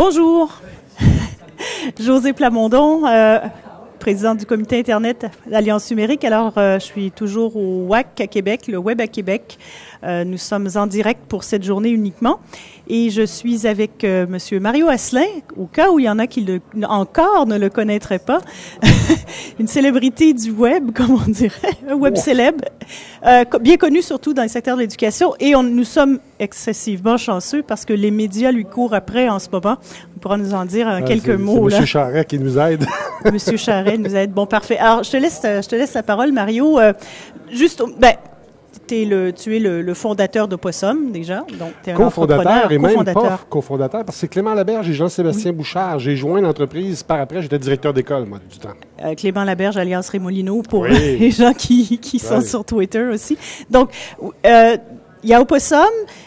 Bonjour, Josée Plamondon, présidente du comité Internet d'Alliance numérique. Alors, je suis toujours au WAC à Québec, le Web à Québec. Nous sommes en direct pour cette journée uniquement. Et je suis avec M. Mario Asselin, au cas où il y en a qui encore ne le connaîtraient pas. Une célébrité du web, comme on dirait, un web célèbre, bien connu surtout dans le secteur de l'éducation. Et nous sommes excessivement chanceux parce que les médias lui courent après en ce moment. On pourra nous en dire quelques mots. C'est M. Charret qui nous aide. M. Charret nous aide. Bon, parfait. Alors, je te laisse la parole, Mario. Tu es le fondateur d'Opossum, déjà. Donc, tu es un cofondateur et même pas cofondateur, parce que c'est Clément Laberge et Jean-Sébastien Bouchard. J'ai joint l'entreprise par après. J'étais directeur d'école, moi, du temps. Clément Laberge, alias Rémolino, pour les gens qui sont sur Twitter aussi. Donc, il y a Opossum.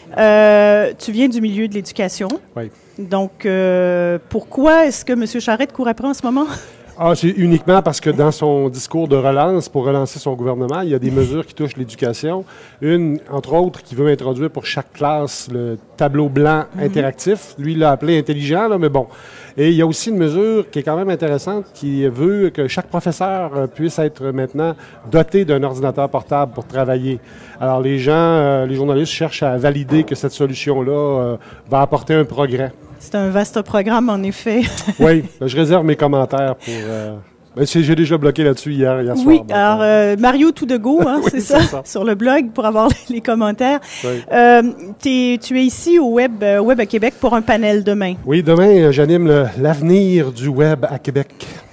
Tu viens du milieu de l'éducation. Oui. Donc, pourquoi est-ce que M. Charette court après en ce moment? C'est uniquement parce que dans son discours de relance, pour relancer son gouvernement, il y a des mesures qui touchent l'éducation. Une, entre autres, qui veut introduire pour chaque classe le tableau blanc interactif. Lui, il l'a appelé intelligent, là, mais bon. Et il y a aussi une mesure qui est quand même intéressante qui veut que chaque professeur puisse être maintenant doté d'un ordinateur portable pour travailler. Alors, les journalistes cherchent à valider que cette solution-là va apporter un progrès. C'est un vaste programme, en effet. Oui, je réserve mes commentaires pour... j'ai déjà bloqué là-dessus hier soir. Oui, alors Mario tout de go, hein, oui, c'est ça, sur le blog pour avoir les commentaires. Oui. Tu es ici au Web à Québec pour un panel demain. Oui, demain, j'anime l'avenir du Web à Québec.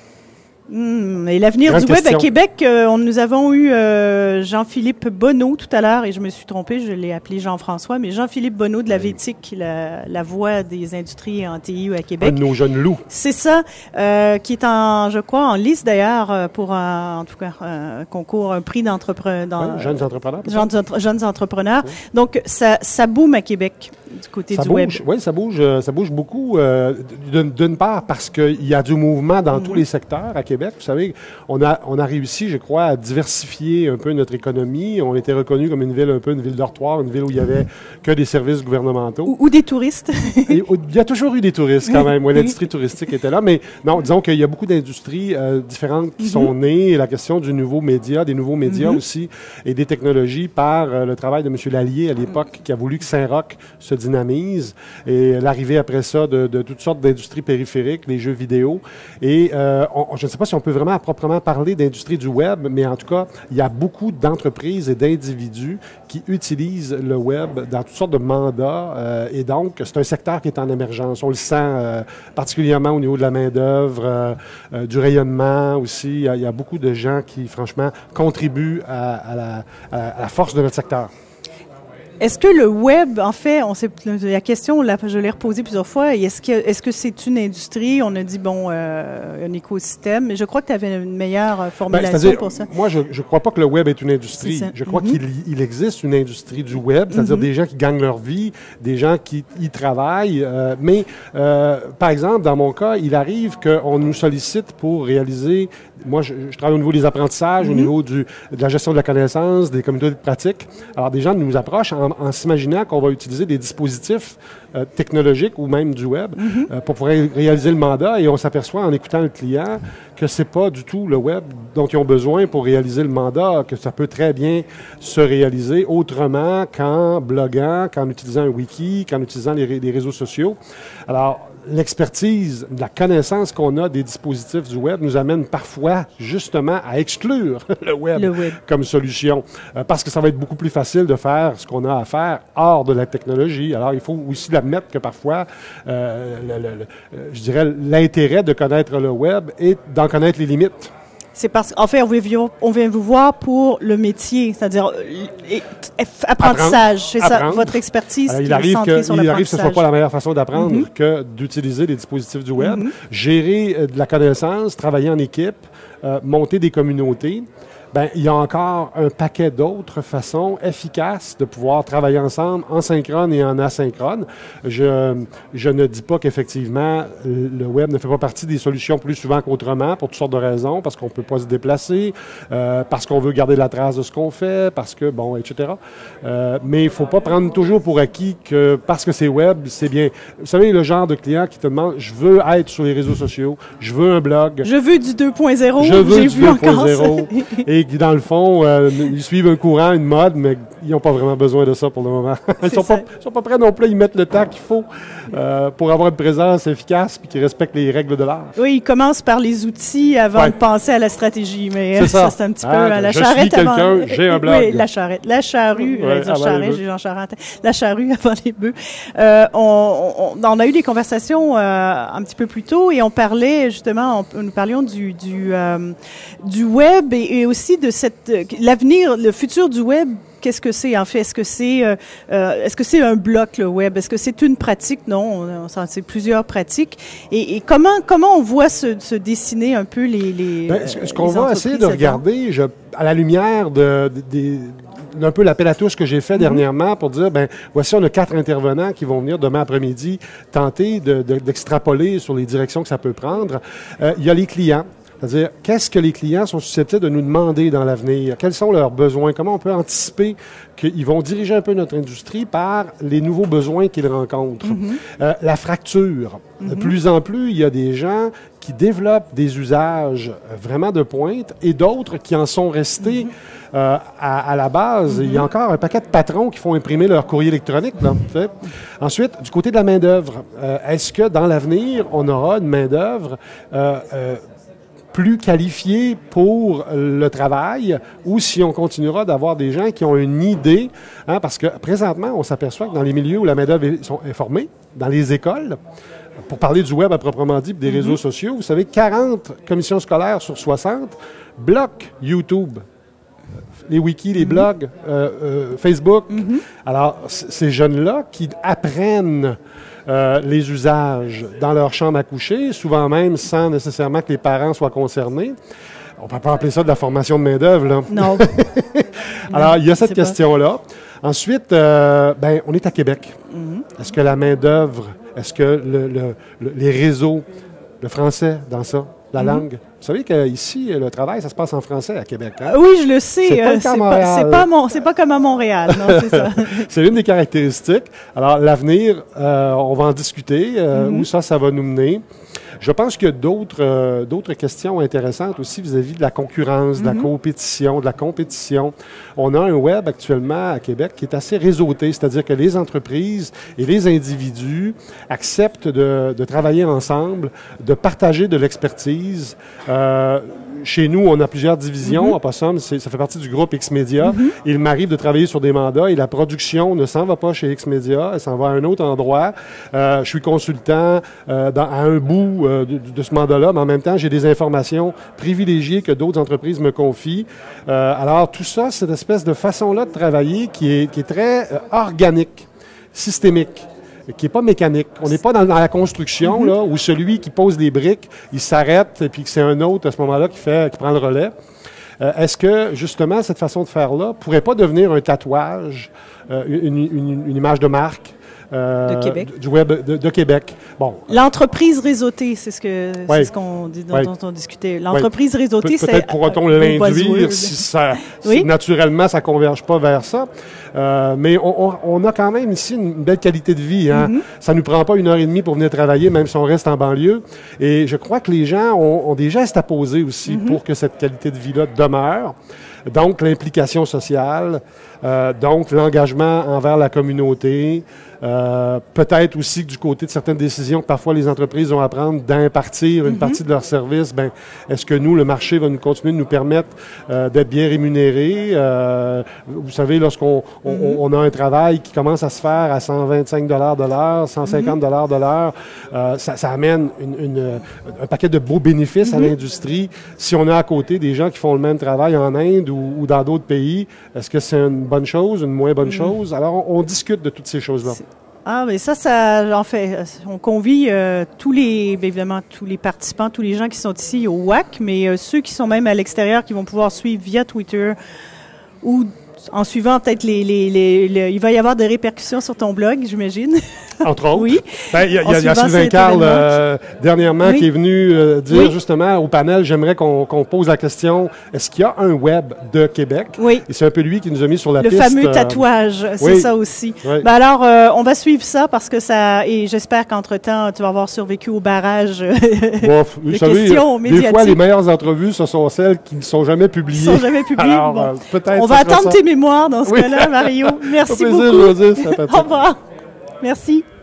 Et l'avenir du Web à Québec, nous avons eu Jean-Philippe Bonneau tout à l'heure, et je me suis trompée, je l'ai appelé Jean-François, mais Jean-Philippe Bonneau de la VTIC, la voix des industries en TI à Québec. Un de nos jeunes loups. C'est ça, qui est je crois, en lice d'ailleurs pour en tout cas, un concours, un prix d'entrepreneurs. Jeunes entrepreneurs. Jeunes entrepreneurs. Oui. Donc, ça boom à Québec du côté du web. Oui, ça bouge beaucoup, d'une part parce qu'il y a du mouvement dans tous les secteurs à Québec. Vous savez, on a réussi, je crois, à diversifier un peu notre économie. On était reconnu comme une ville dortoir, une ville où il y avait que des services gouvernementaux. Ou des touristes. Il y a toujours eu des touristes quand même. Oui, l'industrie touristique était là. Mais non, disons qu'il y a beaucoup d'industries différentes qui sont nées. La question des nouveaux médias aussi, et des technologies par le travail de M. Lallier à l'époque, qui a voulu que Saint-Roch se dynamise, et l'arrivée après ça de toutes sortes d'industries périphériques, les jeux vidéo. Et je ne sais pas si on peut vraiment à proprement parler d'industrie du web, mais en tout cas, il y a beaucoup d'entreprises et d'individus qui utilisent le web dans toutes sortes de mandats. Et donc, c'est un secteur qui est en émergence. On le sent particulièrement au niveau de la main-d'œuvre, du rayonnement aussi. Il y a beaucoup de gens qui, franchement, contribuent à la force de notre secteur. Est-ce que le web, en fait, la question, je l'ai reposée plusieurs fois, est-ce que c'est une industrie? On a dit, un écosystème, mais je crois que tu avais une meilleure formulation pour ça. Moi, je ne crois pas que le web est une industrie. Je crois qu'il existe une industrie du web, c'est-à-dire des gens qui gagnent leur vie, des gens qui y travaillent. Mais, par exemple, dans mon cas, il arrive qu'on nous sollicite pour réaliser... Moi, je travaille au niveau des apprentissages, au niveau de la gestion de la connaissance, des communautés de pratique. Alors, des gens nous approchent en s'imaginant qu'on va utiliser des dispositifs technologiques ou même du web pour pouvoir réaliser le mandat, et on s'aperçoit en écoutant le client que c'est pas du tout le web dont ils ont besoin pour réaliser le mandat, que ça peut très bien se réaliser autrement qu'en bloguant, qu'en utilisant un wiki, qu'en utilisant les réseaux sociaux. Alors, l'expertise, la connaissance qu'on a des dispositifs du web nous amène parfois justement à exclure le web comme solution, parce que ça va être beaucoup plus facile de faire ce qu'on a à faire hors de la technologie. Alors, il faut aussi admettre que parfois, je dirais, l'intérêt de connaître le web est d'en connaître les limites. C'est parce qu'en fait, on vient vous voir pour le métier, c'est-à-dire apprentissage. C'est ça, votre expertise qui est centrée sur l'apprentissage. Il arrive que ce ne soit pas la meilleure façon d'apprendre que d'utiliser les dispositifs du web. Gérer de la connaissance, travailler en équipe, monter des communautés. ben, il y a encore un paquet d'autres façons efficaces de pouvoir travailler ensemble en synchrone et en asynchrone. Je ne dis pas qu'effectivement, le web ne fait pas partie des solutions plus souvent qu'autrement pour toutes sortes de raisons, parce qu'on ne peut pas se déplacer, parce qu'on veut garder la trace de ce qu'on fait, parce que, bon, etc. Mais il ne faut pas prendre toujours pour acquis que parce que c'est web, c'est bien. Vous savez, le genre de client qui te demande, je veux être sur les réseaux sociaux, je veux un blog. Je veux du 2.0. Je veux du 2.0. Et qui, dans le fond, ils suivent un courant, une mode, mais ils n'ont pas vraiment besoin de ça pour le moment. Ils sont pas prêts non plus à y mettre le temps qu'il faut pour avoir une présence efficace et qui respecte les règles de l'art. Oui, ils commencent par les outils avant de penser à la stratégie. Mais ça, c'est un petit peu la charrette avant. J'ai un blog. Oui, la charrette. La charrue, j'ai Jean Charest. La charrue avant les bœufs. On a eu des conversations un petit peu plus tôt et on parlait justement, nous parlions du web et aussi de l'avenir, le futur du web. Qu'est-ce que c'est en fait? Est-ce que c'est un bloc, le web? Est-ce que c'est une pratique? Non, c'est plusieurs pratiques. Et comment on voit se dessiner un peu ce qu'on va essayer de regarder, à la lumière d'un peu l'appel à tous que j'ai fait dernièrement pour dire, ben voici, on a 4 intervenants qui vont venir demain après-midi tenter d'extrapoler sur les directions que ça peut prendre. Il y a les clients. C'est-à-dire, qu'est-ce que les clients sont susceptibles de nous demander dans l'avenir? Quels sont leurs besoins? Comment on peut anticiper qu'ils vont diriger un peu notre industrie par les nouveaux besoins qu'ils rencontrent? La fracture. De plus en plus, il y a des gens qui développent des usages vraiment de pointe et d'autres qui en sont restés à la base. Il y a encore un paquet de patrons qui font imprimer leur courrier électronique. Là, ensuite, du côté de la main-d'œuvre, est-ce que dans l'avenir, on aura une main-d'œuvre plus qualifiés pour le travail ou si on continuera d'avoir des gens qui ont une idée, parce que présentement, on s'aperçoit que dans les milieux où la main-d'œuvre est formée, dans les écoles, pour parler du web à proprement dit, des réseaux sociaux, vous savez, 40 commissions scolaires sur 60 bloquent YouTube. Les wikis, les blogs, Facebook. Alors, ces jeunes-là qui apprennent les usages dans leur chambre à coucher, souvent même sans nécessairement que les parents soient concernés. On ne peut pas appeler ça de la formation de main-d'œuvre, là. Non. Alors, il y a cette question-là. Ensuite, on est à Québec. Est-ce que la main-d'œuvre, est-ce que les réseaux, le français dans ça, la langue? Vous savez qu'ici, le travail, ça se passe en français à Québec. Hein? Oui, je le sais. C'est pas comme à Montréal, non, c'est ça. C'est l'une des caractéristiques. Alors, l'avenir, on va en discuter, où ça va nous mener. Je pense qu'il y a d'autres questions intéressantes aussi vis-à-vis de la concurrence, de la compétition, On a un web actuellement à Québec qui est assez réseauté, c'est-à-dire que les entreprises et les individus acceptent de travailler ensemble, de partager de l'expertise. Chez nous, on a plusieurs divisions. En passant, ça fait partie du groupe X-Media. Il m'arrive de travailler sur des mandats et la production ne s'en va pas chez X-Media, elle s'en va à un autre endroit. Je suis consultant à un bout de ce mandat-là, mais en même temps, j'ai des informations privilégiées que d'autres entreprises me confient. Alors, tout ça, cette espèce de façon-là de travailler qui est très organique, systémique, qui n'est pas mécanique. On n'est pas dans la construction, là, où celui qui pose les briques, il s'arrête, et puis que c'est un autre, à ce moment-là, qui prend le relais. Est-ce que, justement, cette façon de faire-là pourrait pas devenir un tatouage, une image de marque, de Québec. Du web de Québec. Bon. L'entreprise réseautée, c'est ce qu'on dit, dont on discutait. L'entreprise réseautée, c'est peut-être pourra-t-on l'induire si naturellement ça converge pas vers ça. Mais on a quand même ici une belle qualité de vie. Hein? Ça nous prend pas 1h30 pour venir travailler, même si on reste en banlieue. Et je crois que les gens ont des gestes à poser aussi pour que cette qualité de vie-là demeure. Donc, l'implication sociale, donc l'engagement envers la communauté, peut-être aussi que du côté de certaines décisions que parfois les entreprises ont à prendre d'impartir une partie de leurs services, est-ce que nous, le marché va nous continuer de nous permettre d'être bien rémunérés? Vous savez, lorsqu'on on a un travail qui commence à se faire à 125 $ de l'heure, 150 $ de l'heure, ça amène un paquet de beaux bénéfices à l'industrie. Si on a à côté des gens qui font le même travail en Inde ou dans d'autres pays, est-ce que c'est une bonne chose, une moins bonne chose? Alors, on discute de toutes ces choses-là. Ah, mais ça, en fait, on convie évidemment, tous les participants, tous les gens qui sont ici au WAC, mais ceux qui sont même à l'extérieur, qui vont pouvoir suivre via Twitter ou en suivant peut-être il va y avoir des répercussions sur ton blog, j'imagine. Entre autres. Oui. Il y a Sylvain Carl, dernièrement, qui est venu dire justement au panel, j'aimerais qu'on pose la question, est-ce qu'il y a un web de Québec? Oui. Et c'est un peu lui qui nous a mis sur la piste. Le fameux tatouage, c'est ça aussi. Oui. Ben alors, on va suivre ça parce que et j'espère qu'entre-temps, tu vas avoir survécu au barrage de questions médiatiques. Des fois, les meilleures entrevues, ce sont celles qui ne sont jamais publiées. Qui ne sont jamais publiées. Alors, peut-être on va attendre tes mémoires dans ce cas-là, Mario. Merci beaucoup. Au plaisir, José. Au revoir. Merci.